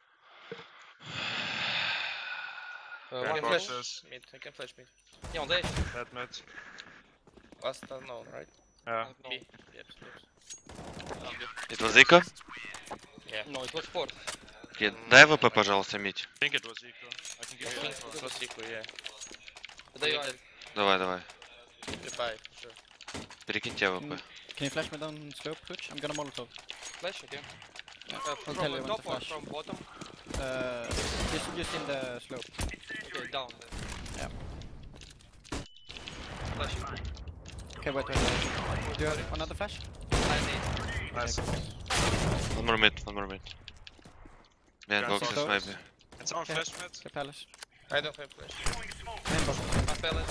Speaker 2: Uh,
Speaker 3: Yeah,
Speaker 2: one
Speaker 4: flash.
Speaker 2: flash.
Speaker 3: boxes.
Speaker 4: Mid, I can flash mid.
Speaker 2: Не, он за ящик.
Speaker 3: Dead mid.
Speaker 4: Last unknown, right?
Speaker 3: Yeah.
Speaker 2: No.
Speaker 4: B. Yep, yep.
Speaker 1: It was Ика?
Speaker 4: Yeah.
Speaker 2: No, it was fourth.
Speaker 1: Окей, дай ВП, пожалуйста, Мить.
Speaker 3: I think it was equal. I can give
Speaker 4: I
Speaker 3: you
Speaker 4: think
Speaker 3: info.
Speaker 4: it was equal, yeah.
Speaker 2: Даю
Speaker 4: Mid
Speaker 1: Давай, давай.
Speaker 4: and goodbye, for sure.
Speaker 1: Перекиньте ВП.
Speaker 5: Can you flash me down slope, Twitch? I'm gonna molotov.
Speaker 2: flash, okay?
Speaker 5: Yeah,
Speaker 2: Uh,
Speaker 5: I'll
Speaker 2: from
Speaker 5: tell you
Speaker 2: the
Speaker 5: when
Speaker 2: top
Speaker 5: to
Speaker 2: or
Speaker 5: flash.
Speaker 2: from bottom?
Speaker 5: Uh, just, just in the slope.
Speaker 2: Okay, down then.
Speaker 5: Yeah.
Speaker 2: Flashing.
Speaker 5: Okay, wait, wait, wait. Do you have another flash?
Speaker 2: I need.
Speaker 3: Nice.
Speaker 1: One more mid, one more mid. Yeah,
Speaker 3: Yeah,
Speaker 1: boxes
Speaker 5: so-
Speaker 1: maybe.
Speaker 3: And someone
Speaker 5: Yeah.
Speaker 3: flash mid.
Speaker 5: Okay, palace.
Speaker 4: I don't have flash.
Speaker 5: Main box.
Speaker 2: My palace.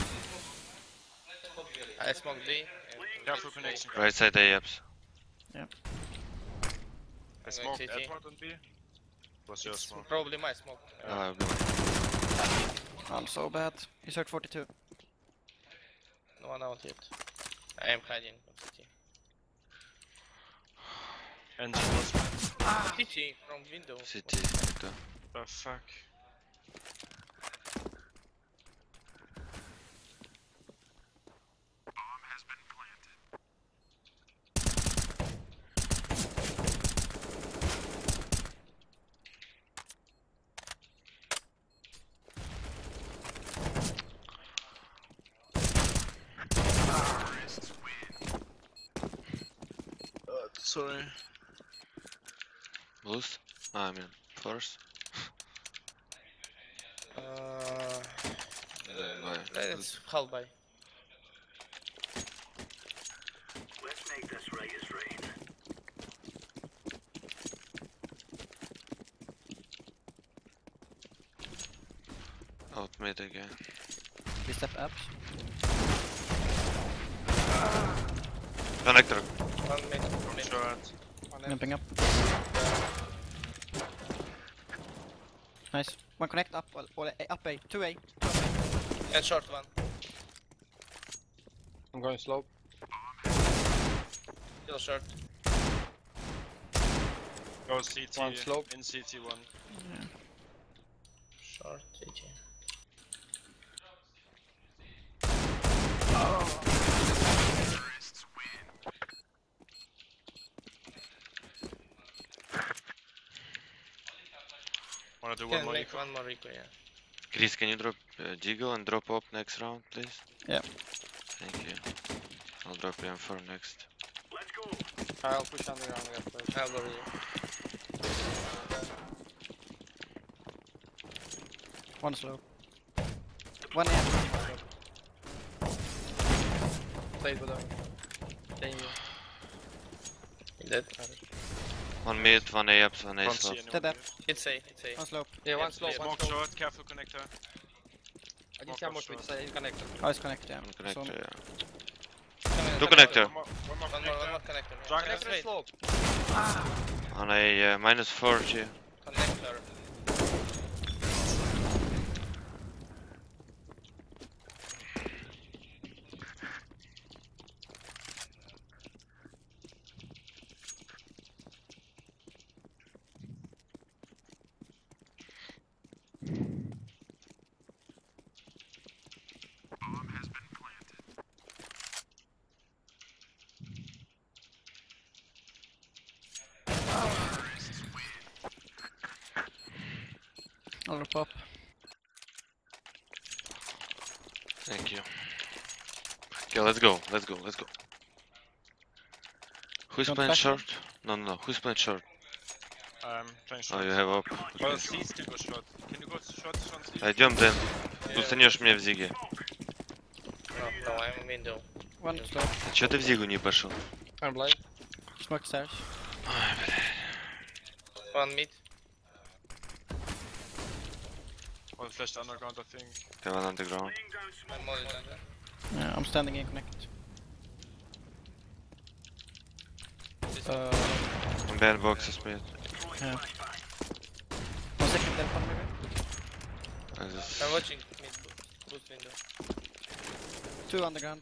Speaker 4: I smoke B.
Speaker 3: Careful connection.
Speaker 1: Right side A ups.
Speaker 3: I
Speaker 4: I'm going
Speaker 3: smoked
Speaker 4: C T.
Speaker 3: Edward on B. Was your
Speaker 4: It's
Speaker 3: smoke?
Speaker 4: probably my smoke. Uh,
Speaker 1: Oh, go.
Speaker 5: I'm so bad. He's hurt forty-two.
Speaker 4: no one out yet. I am hiding on C T.
Speaker 3: Engine was mid.
Speaker 4: C T from window.
Speaker 1: C T. Window.
Speaker 3: The fuck? Uh, sorry.
Speaker 1: Boost? Ah, I mean, force.
Speaker 4: Uh,
Speaker 1: Bye.
Speaker 4: let's hold by.
Speaker 1: Out mid again.
Speaker 5: We step up.
Speaker 1: Connector.
Speaker 4: One mid. Mid.
Speaker 3: Short.
Speaker 2: On M.
Speaker 5: Limping up. Nice. One connect up. Or, or A, up A. Two A.
Speaker 4: And short one.
Speaker 2: I'm going slope.
Speaker 4: Still short.
Speaker 3: Go C T.
Speaker 2: One slope.
Speaker 3: In C T one.
Speaker 4: Short C T.
Speaker 3: Wanna do one
Speaker 4: Can
Speaker 3: more
Speaker 4: make
Speaker 3: eco?
Speaker 4: one more eco, yeah.
Speaker 1: Chris, can you drop uh, Deagle and drop up next round, please?
Speaker 5: Yeah.
Speaker 1: Thank you. I'll drop you M four next.
Speaker 2: I'll push underground. I got flash.
Speaker 4: I'll go with you.
Speaker 5: One slope. One A.
Speaker 2: Played with them.
Speaker 4: Then you. You dead?
Speaker 1: One mid, one A ups, one A
Speaker 3: Can't see
Speaker 1: slope.
Speaker 3: anyone
Speaker 5: Dead up.
Speaker 3: here.
Speaker 4: It's A, it's A.
Speaker 5: One slope.
Speaker 2: Yeah,
Speaker 4: Yeah,
Speaker 2: one slope, one
Speaker 3: Smoke
Speaker 2: slope.
Speaker 3: short, careful connector.
Speaker 2: Один
Speaker 3: Smoke
Speaker 2: тебя
Speaker 3: was
Speaker 2: может быть,
Speaker 3: short.
Speaker 2: один коннектор.
Speaker 5: Oh, it's connected, yeah.
Speaker 1: One connector,
Speaker 5: So-
Speaker 1: yeah.
Speaker 4: Coming
Speaker 1: Two
Speaker 4: on
Speaker 1: connector.
Speaker 3: One more, one more
Speaker 4: One more, one more
Speaker 3: connector.
Speaker 4: connector. yeah.
Speaker 3: Jungle.
Speaker 2: Коннектор и slope.
Speaker 1: On A uh, minus four G.
Speaker 4: Connector.
Speaker 5: I'll rip up.
Speaker 1: Thank you. Okay, let's go, let's go, let's go. Who's
Speaker 5: Don't
Speaker 1: playing
Speaker 5: flash
Speaker 1: short? No, no, no. Who's playing short?
Speaker 3: Um, playing
Speaker 1: Oh,
Speaker 3: short.
Speaker 1: you have up.
Speaker 3: Oh, Seeds can go short. Can you go short, short, Seeds?
Speaker 1: Пойдем, Дэн.
Speaker 4: Yeah.
Speaker 1: Устанешь мне в зиге.
Speaker 4: No, no, I'm in window.
Speaker 5: One slope.
Speaker 1: А чё ты в зигу не пошел?
Speaker 2: I'm blind.
Speaker 5: Smoke stairs.
Speaker 4: One mid.
Speaker 3: One flashed underground, I think.
Speaker 1: Okay, one underground.
Speaker 4: I'm all in jungle.
Speaker 5: Yeah, I'm standing in connect.
Speaker 4: This
Speaker 5: Uh,
Speaker 1: One bad boxes mid.
Speaker 5: yeah. One second teleport maybe.
Speaker 1: I just...
Speaker 4: I'm watching mid boost, boost window.
Speaker 5: Two underground.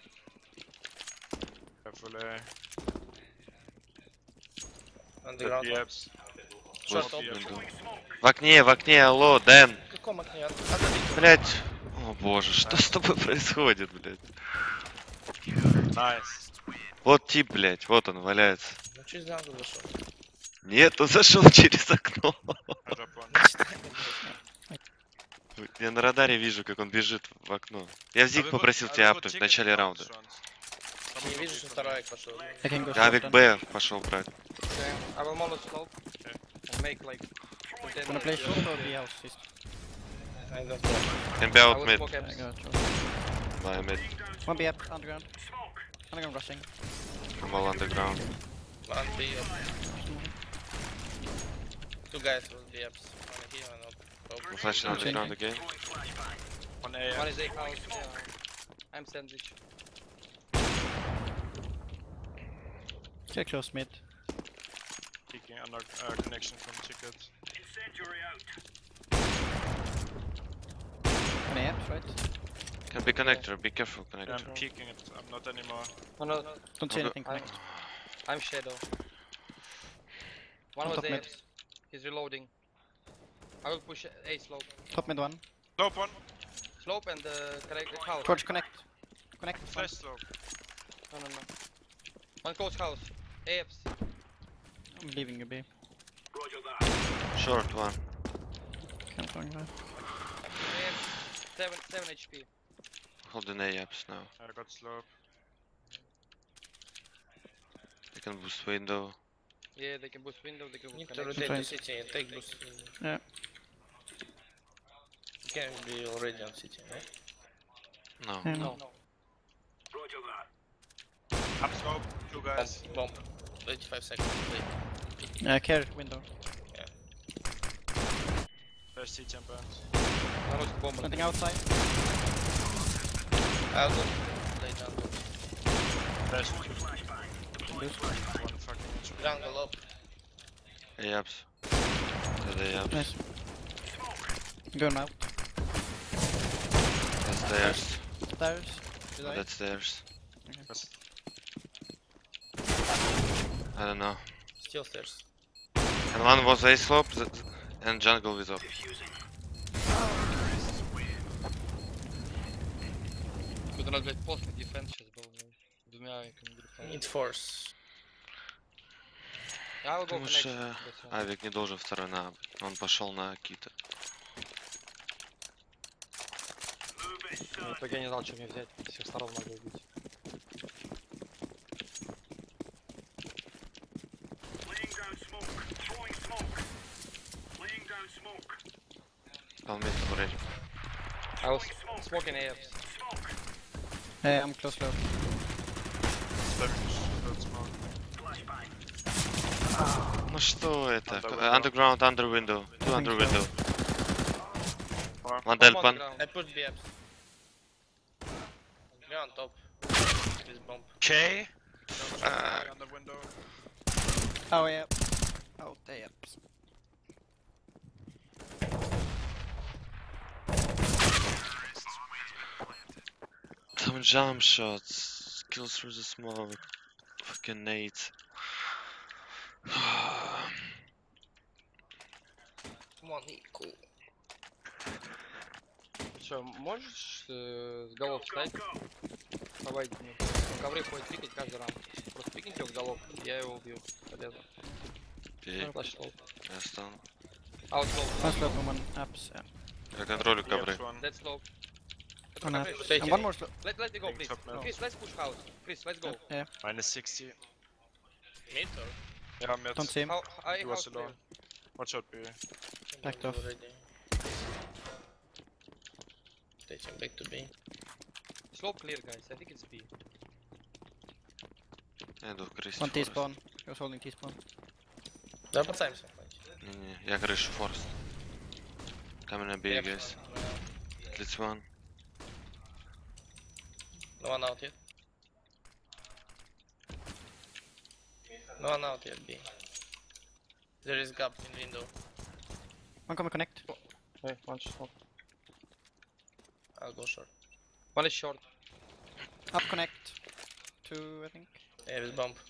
Speaker 3: Careful, uh,
Speaker 4: Underground.
Speaker 3: the apps.
Speaker 4: Short
Speaker 1: Boost
Speaker 4: top.
Speaker 1: window. В окне, в окне, алло, Дэн.
Speaker 4: В каком окне? Отойди.
Speaker 1: Блять. О боже, что с тобой происходит, блять?
Speaker 3: Nice.
Speaker 1: Вот тип, блять, вот он валяется.
Speaker 4: Ну через джангл зашел.
Speaker 1: Нет, он зашел через окно.
Speaker 3: I drop one.
Speaker 1: Я на радаре вижу, как он бежит в окно. Я в
Speaker 3: А
Speaker 1: зиг
Speaker 3: вы
Speaker 1: попросил
Speaker 3: вот- а
Speaker 1: тебя
Speaker 3: вы вот
Speaker 1: апнуть в
Speaker 3: чекайте
Speaker 1: начале
Speaker 3: round
Speaker 1: раунда.
Speaker 3: rounds.
Speaker 4: Не вижу, что второй пошел.
Speaker 5: I can go short
Speaker 1: Гавик
Speaker 5: then.
Speaker 1: Б пошел брать.
Speaker 2: Okay. I will molly slope.
Speaker 3: Okay.
Speaker 2: And make like...
Speaker 5: Wanna play short or be house first?
Speaker 4: I don't know.
Speaker 1: Can be
Speaker 2: I
Speaker 1: out
Speaker 2: will
Speaker 1: mid.
Speaker 2: smoke
Speaker 5: I
Speaker 2: Eps.
Speaker 5: got short.
Speaker 1: By mid.
Speaker 5: One B up, underground. Underground rushing.
Speaker 1: I'm all underground.
Speaker 4: One B up. Two guys will be ups. One here, one up.
Speaker 1: I'm
Speaker 4: Oh,
Speaker 1: flashing
Speaker 5: Okay.
Speaker 1: underground again.
Speaker 3: One A.
Speaker 2: One is A house. Yeah. I'm sandwich.
Speaker 5: Get close mid.
Speaker 3: Peeking under uh, connection from ticket.
Speaker 5: One A up, right?
Speaker 1: Can be connector. Be careful
Speaker 3: Yeah,
Speaker 1: connector.
Speaker 3: I'm peeking it. I'm not anymore.
Speaker 2: No, no.
Speaker 5: Don't see
Speaker 1: Okay.
Speaker 5: anything
Speaker 2: I'm,
Speaker 5: connect.
Speaker 2: I'm shadow. One
Speaker 5: On
Speaker 2: was
Speaker 5: top
Speaker 2: A.
Speaker 5: mid.
Speaker 2: He's reloading. I will push A slope.
Speaker 5: Top mid one.
Speaker 3: Slope one.
Speaker 2: Slope and uh, connect house.
Speaker 5: Torch connect. Connect. One.
Speaker 3: Flash slope.
Speaker 2: No, no, no. One close house. A F C.
Speaker 5: I'm leaving you B.
Speaker 1: Short one.
Speaker 5: Can't find that.
Speaker 2: A F C. Seven, seven H P.
Speaker 1: Holding A ups now.
Speaker 3: I got slope.
Speaker 1: I can boost window.
Speaker 2: Yeah, they can boost window, they can
Speaker 4: need
Speaker 2: boost
Speaker 4: to
Speaker 2: connection.
Speaker 4: rotate to city and take boost.
Speaker 5: Yeah.
Speaker 4: You can be already on city, right?
Speaker 1: No.
Speaker 5: Yeah.
Speaker 2: No.
Speaker 3: Up slope. Two guys.
Speaker 4: Bomb. Bomb. twenty-five seconds. Wait.
Speaker 5: Yeah, care window.
Speaker 3: Flash C T and burns.
Speaker 2: One was bomb.
Speaker 5: Something outside.
Speaker 4: I'll go. Lay down.
Speaker 3: Flash.
Speaker 5: Boost.
Speaker 3: One fucking H P.
Speaker 4: Jungle up.
Speaker 1: A ups. Dead A ups.
Speaker 5: Nice. Go now.
Speaker 1: That's stairs.
Speaker 5: Stairs. Did
Speaker 1: Oh,
Speaker 5: I?
Speaker 1: that's stairs.
Speaker 3: Yes.
Speaker 1: I don't know.
Speaker 4: Still stairs.
Speaker 1: And one was A slope th- and jungle with up.
Speaker 2: Куда надо, блядь, пост на дефенс сейчас был, блядь. Двумя иками грифа.
Speaker 4: Need force.
Speaker 2: I will go
Speaker 1: Потому
Speaker 2: connection.
Speaker 1: что
Speaker 2: that's all.
Speaker 1: Авик не должен второй на. Он пошел на Кита.
Speaker 2: Я в итоге я не знал, что мне взять. С всех сторон могу убить.
Speaker 1: I'll mid already.
Speaker 2: I was smoking A Fs.
Speaker 5: Yeah, I'm close low.
Speaker 3: That's smart.
Speaker 1: Ну что это?
Speaker 3: Under
Speaker 1: К-
Speaker 3: window.
Speaker 1: Underground, under window. Two under
Speaker 5: Think
Speaker 1: window.
Speaker 3: Four.
Speaker 1: One
Speaker 2: I'm
Speaker 1: dead
Speaker 2: on
Speaker 1: one.
Speaker 2: the ground.
Speaker 4: I put B ups. You're on top. This bomb.
Speaker 3: K.
Speaker 1: Ah.
Speaker 3: On the window.
Speaker 5: Oh yeah. Oh, they up.
Speaker 1: Some jump shots. Kills through the smoke. Fucking nades.
Speaker 4: Come on, he cool.
Speaker 2: Че, можешь э, с голов встать? Давай, ну, ковры ходит пикать каждый раунд. Просто пикните его с голов, я его убью. Полезно.
Speaker 1: Пей.
Speaker 2: Флэш лоу.
Speaker 1: Я стану.
Speaker 2: Аут лоу.
Speaker 5: One slope and one ups. Yeah.
Speaker 1: Я контролю
Speaker 3: Yes,
Speaker 1: ковры.
Speaker 3: one.
Speaker 2: Dead slow.
Speaker 5: One
Speaker 2: Ковры.
Speaker 5: ups.
Speaker 4: Take
Speaker 5: And
Speaker 4: it.
Speaker 5: one more slope.
Speaker 2: Let, let me go,
Speaker 3: Think
Speaker 2: please.
Speaker 3: top mid.
Speaker 2: Chris, let's push house. Chris, let's go.
Speaker 5: Yeah.
Speaker 3: Minus sixty.
Speaker 4: Mid or?
Speaker 3: Yeah, mid.
Speaker 5: Don't see him.
Speaker 2: How, I
Speaker 3: He
Speaker 2: house
Speaker 3: was
Speaker 2: clear.
Speaker 3: alone. Watch out, B.
Speaker 5: Backed
Speaker 4: Bomb
Speaker 5: off.
Speaker 4: already. Taking back to B.
Speaker 2: Slope clear, guys. I think it's B.
Speaker 1: Я иду в крысе.
Speaker 5: One
Speaker 1: Forest.
Speaker 5: T-spawn. He was holding T-spawn.
Speaker 4: Double time sometimes.
Speaker 1: Не-не, я крышу форст. Coming на B, guys. This one.
Speaker 4: No one out yet. No one out yet, B. There is gap in window.
Speaker 5: One coming connect.
Speaker 2: Hey, one short.
Speaker 4: I'll go short.
Speaker 2: One is short.
Speaker 5: Up connect. Two, I think.
Speaker 4: Yeah, with bomb.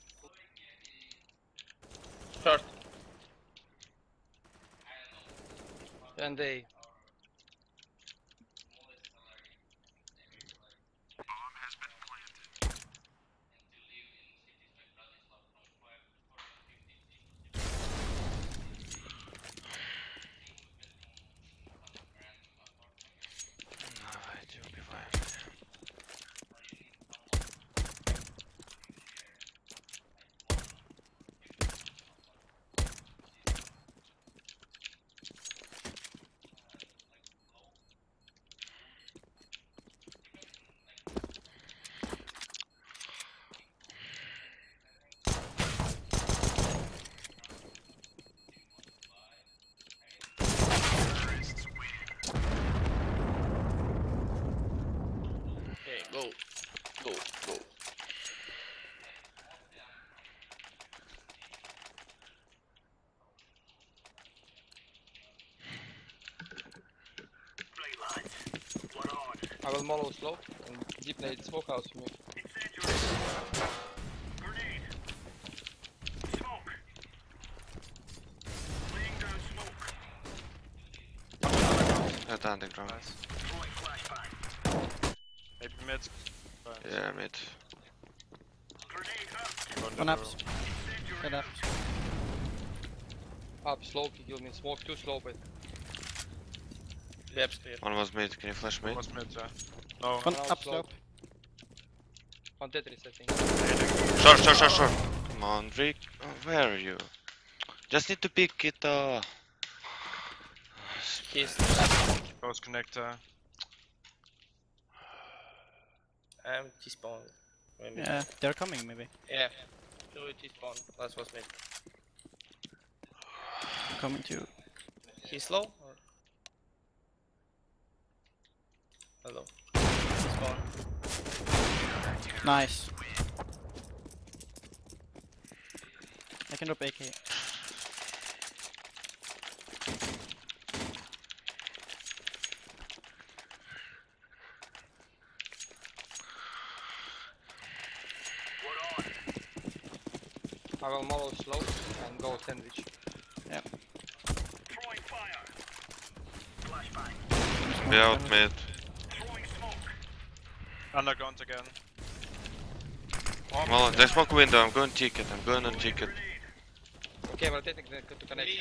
Speaker 4: Short.
Speaker 2: And they.
Speaker 1: Давайте убиваем.
Speaker 2: I will mollow slope and deep nade smoke house for me.
Speaker 1: At underground.
Speaker 3: Nice. Maybe mid. Fine.
Speaker 1: Yeah, mid.
Speaker 3: Go in the
Speaker 5: One
Speaker 3: room.
Speaker 5: ups. Head up.
Speaker 2: Up slope, he killed me in smoke, two slope it.
Speaker 4: Labs clear.
Speaker 1: One was mid. Can you flash mid?
Speaker 3: Almost mid, yeah. No.
Speaker 5: One
Speaker 2: Now
Speaker 5: up
Speaker 2: slope.
Speaker 5: slope.
Speaker 2: On Tetris, I think.
Speaker 3: Nading.
Speaker 1: Short, short, short, short. Come on, Rick. Oh, where are you? Just need to pick it up.
Speaker 4: He's
Speaker 3: Close connector.
Speaker 4: empty spawn. Maybe.
Speaker 5: Yeah, they're coming maybe.
Speaker 4: Yeah. Two T spawn. Last was mid.
Speaker 5: Coming to.
Speaker 4: He's slow or? Hello. T spawn.
Speaker 5: Nice. I can drop A K.
Speaker 2: I will mollow slope and go sandwich.
Speaker 1: Be out mid.
Speaker 3: Underground again.
Speaker 1: Well, they smoke window. I'm going ticket. I'm going on ticket.
Speaker 2: Okay, we're taking the to connection.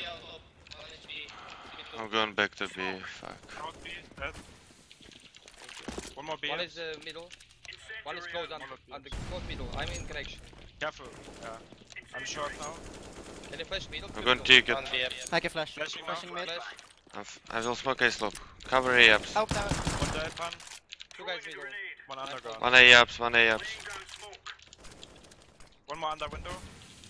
Speaker 1: I'm going back to B. Fuck.
Speaker 3: Out B, dead. One more B.
Speaker 2: One is uh, middle. One is close on, on the close middle. I'm in connection.
Speaker 3: Careful. Yeah. I'm short now.
Speaker 2: Can you flash middle?
Speaker 1: I'm going ticket.
Speaker 4: One B F.
Speaker 5: I can flash.
Speaker 3: Flashing now.
Speaker 5: Flashing mid.
Speaker 2: Flash.
Speaker 1: I'm f I will smoke A slope. Cover A ups.
Speaker 5: Out down.
Speaker 3: One dead pan.
Speaker 2: Two guys middle.
Speaker 3: One underground.
Speaker 1: One A ups. One A ups.
Speaker 3: One more under window.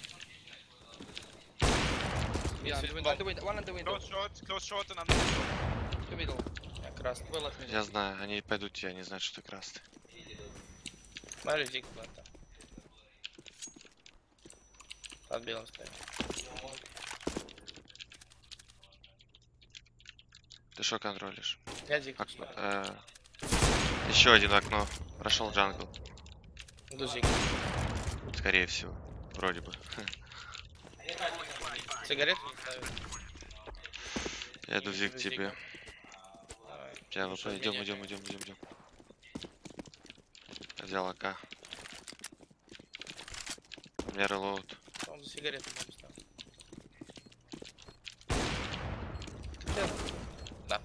Speaker 2: Yeah, on the window, on the window, one on the window.
Speaker 3: Close short, close short and under window.
Speaker 2: Two middle.
Speaker 4: Я красный.
Speaker 2: Well last middle.
Speaker 1: Я знаю, они пойдут тебе, они знают, что ты красный.
Speaker 4: Смотри, Зиг планта. Под белым стоит.
Speaker 1: Ты что контролишь?
Speaker 4: Я Зиг.
Speaker 1: Окно. Э, еще один окно. Прошел джангл.
Speaker 4: Иду Зиг.
Speaker 1: Скорее всего. Вроде бы.
Speaker 4: Сигарету не ставит.
Speaker 1: Я иду зиг к тебе.
Speaker 4: Давай.
Speaker 1: Сейчас,
Speaker 4: Ну, что,
Speaker 1: идем,
Speaker 4: меня-
Speaker 1: идем, идем, идем, идем. Взял АК. У меня релоуд.
Speaker 4: Он за сигарету не ставит. Да.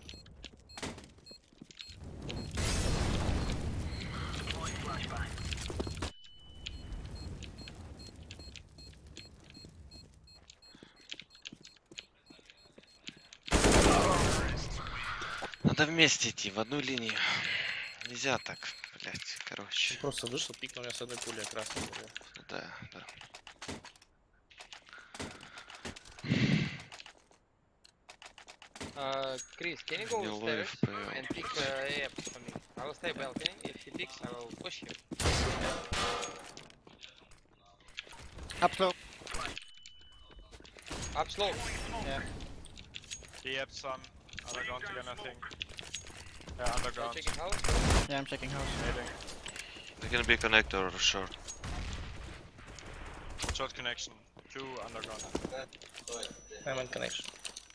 Speaker 1: Надо вместе идти, в одну линию. Нельзя так, блять, короче.
Speaker 4: Просто вышел, пикнул меня с одной пули, красный был.
Speaker 1: Да, да.
Speaker 2: Uh, Chris, can you go
Speaker 1: Не
Speaker 2: upstairs
Speaker 1: ловишь ПЛ.
Speaker 2: and pick uh, A F for me? I will stay balcony. If he picks, I will push him.
Speaker 5: Up slope.
Speaker 2: Up slope.
Speaker 5: Yeah.
Speaker 3: B F some. Underground again, I think. Yeah,
Speaker 2: So
Speaker 3: underground.
Speaker 2: checking house.
Speaker 5: Yeah, I'm checking house.
Speaker 3: Nading.
Speaker 1: They're gonna be connector or short.
Speaker 3: Short connection. Two underground.
Speaker 4: I'm in connection.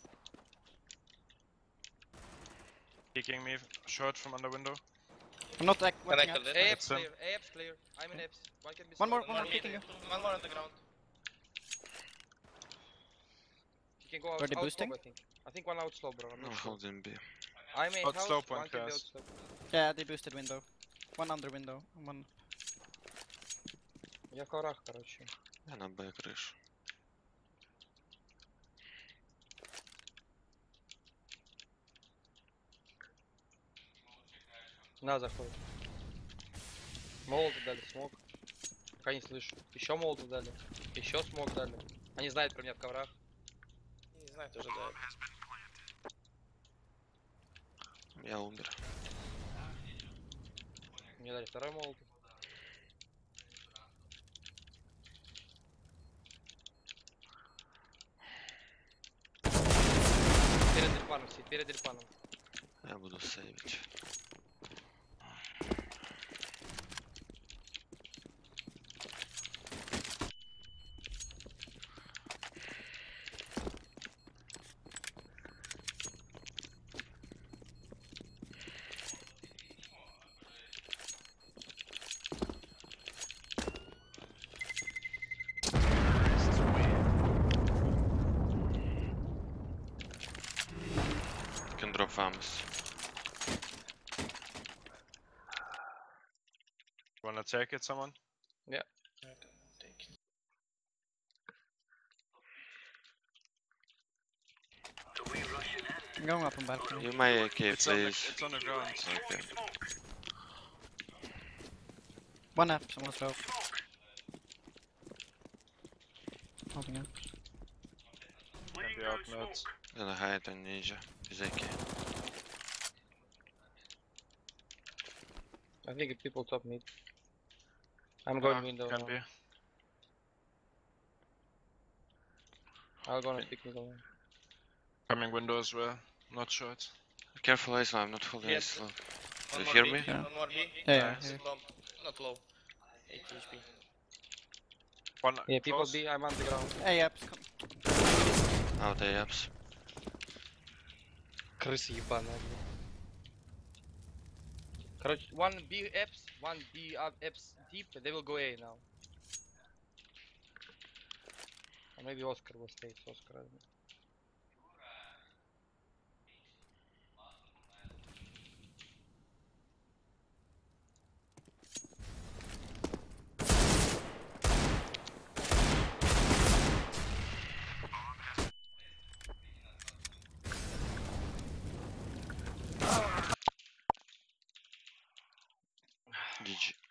Speaker 3: Peeking me short from under window.
Speaker 5: I'm not like watching
Speaker 4: Connected.
Speaker 5: up.
Speaker 2: A F's
Speaker 3: That's him.
Speaker 2: clear. A F's clear. I'm in F's. One can be
Speaker 5: One more,
Speaker 2: slow.
Speaker 5: one more picking you.
Speaker 4: One more on the ground.
Speaker 2: He can go out,
Speaker 5: Are they
Speaker 2: out
Speaker 5: boosting?
Speaker 2: slope, I think. I think one out slow, bro. I'm
Speaker 1: I'm
Speaker 2: not sure.
Speaker 1: holding B.
Speaker 2: I'm in
Speaker 3: Out
Speaker 2: house.
Speaker 3: slope,
Speaker 2: One
Speaker 3: one
Speaker 2: can be out
Speaker 3: class.
Speaker 2: slope.
Speaker 5: Yeah, they boosted window. One under window. One.
Speaker 2: Я в коврах, короче.
Speaker 1: Я на Б крышу.
Speaker 2: На, заходит. Молотов дали, смог. Пока не слышу. Еще молотов дали. Еще смог дали. Они знают про меня в коврах.
Speaker 4: Не знаю, тоже да.
Speaker 1: Я умер.
Speaker 2: Мне дали второй молотов. Перед дельпаном сидит, перед дельпаном.
Speaker 1: Я буду сейвить. drop farms.
Speaker 3: Wanna take it, someone?
Speaker 4: I can take it.
Speaker 5: I'm going up on balcony.
Speaker 1: You my A K,
Speaker 3: It's on the,
Speaker 1: please.
Speaker 3: it's on the ground.
Speaker 1: Okay.
Speaker 5: One up, someone's low. Holding up.
Speaker 3: Can be out mid.
Speaker 1: Gonna hide on Ninja. His A K.
Speaker 2: I think if people top mid. I'm going
Speaker 3: Ah,
Speaker 2: window
Speaker 3: Can
Speaker 2: now.
Speaker 3: be.
Speaker 2: I'll go and pick middle now.
Speaker 3: Coming window as well. Not short.
Speaker 1: Careful, Ace, I'm not fully
Speaker 4: Yeah,
Speaker 1: Ace slow.
Speaker 4: One
Speaker 1: Do you
Speaker 4: more
Speaker 1: hear
Speaker 4: B,
Speaker 1: me?
Speaker 5: Yeah.
Speaker 4: One more B.
Speaker 5: Yeah, yeah,
Speaker 3: Nice.
Speaker 5: yeah.
Speaker 4: Low. Not low. eighty H P.
Speaker 3: One
Speaker 2: Yeah, people
Speaker 3: close.
Speaker 2: B, I'm on the ground.
Speaker 5: Hey, ups, come.
Speaker 1: Out A ups.
Speaker 2: Крысы ебаная, блядь. Короче, one B apps, one B up apps deep, they will go A now. Or maybe Oscar will stay, it's Oscar. I don't know.
Speaker 1: G G.